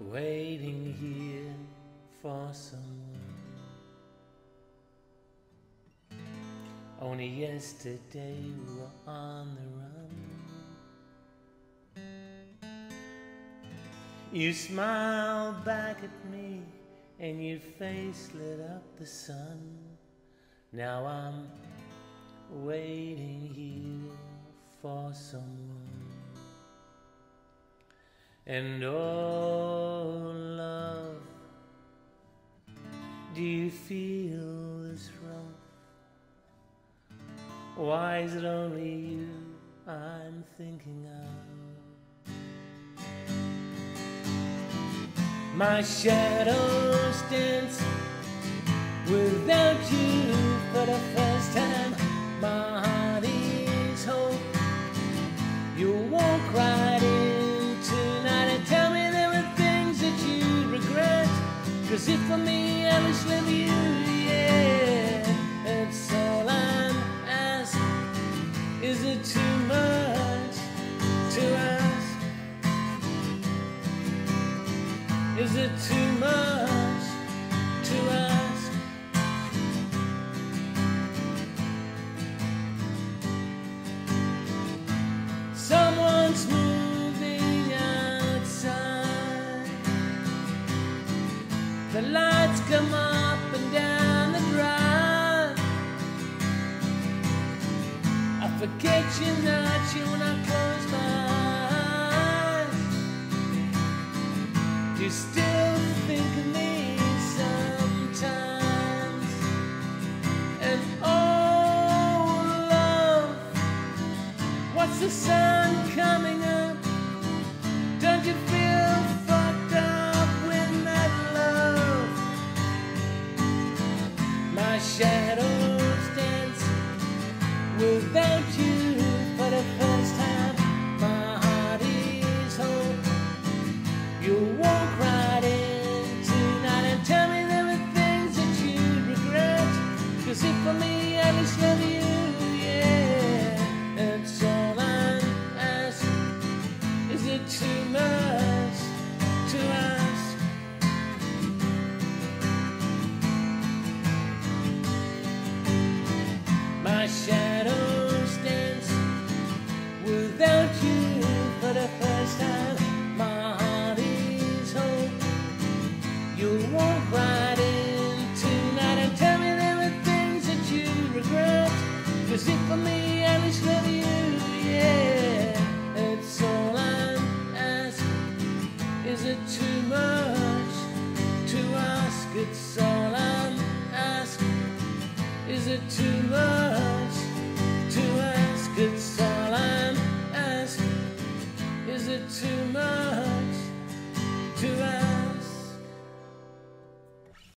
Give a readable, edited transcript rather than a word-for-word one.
waiting here for someone. Only yesterday we were on the run. You smiled back at me and your face lit up the sun. Now I'm waiting here for someone. And oh love, do you feel this rough? Why is it only you I'm thinking of? My shadows dance without you for the first time. My heart is hope. You'll walk right in tonight and tell me there were things that you regret. 'Cause if for me I was with you, yeah, that's all I'm asking. Is it too much to ask? Is it too much to ask? Someone's moving outside. The lights come up and down the drive. I forget you're not you when I close my eyes. You still think of me sometimes. And oh love, what's the sun coming up? Don't you feel fucked up with that love? My shadows dance without you for the first time. My heart is hope. You'll walk right in tonight and tell me there were things that you regret. 'Cause if for me I just love you, yeah, that's all I'm asking. Is it too much to ask? My shadows dance without you for the first time. My heart is hope. You'll walk right in tonight and tell me there were things that you regret. 'Cause if for me I just love you, yeah, that's all I'm asking. Is it too much to ask? It's all I'm asking. Is it too